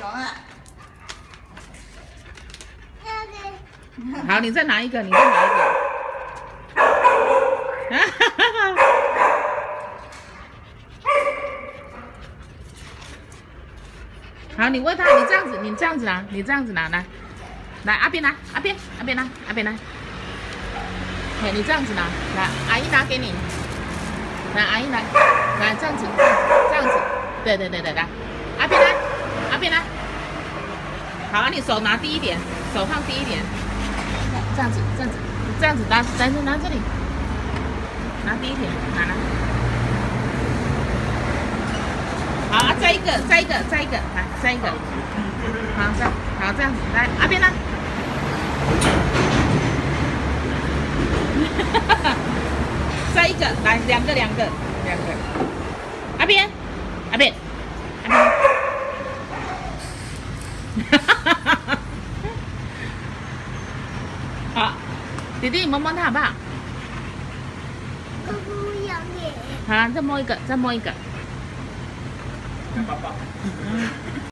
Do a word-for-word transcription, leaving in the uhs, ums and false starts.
熊啊。 好，你再拿一个，你再拿一个。好，你喂它，你这样子，你这样子拿，你这样子拿，来，来，阿边拿，阿边，阿边拿，阿边拿。哎，你这样子拿，来，阿姨拿给你。来，阿姨来，来这样子，这样子，对对对对，来，阿边来，阿边来。好，你手拿低一点，手放低一点。这样子，这样子，这样子拿，来拿这里，拿低一点，拿来。好，再一个，再一个，再一个，来，再一个。好，这样，好，这样子，来，阿边呢？再一个，来，两个，两个，两个。阿边，阿边，阿边。好，弟弟摸摸它好不好？ 我不要你。 好，再摸一个，再摸一个。 宝宝。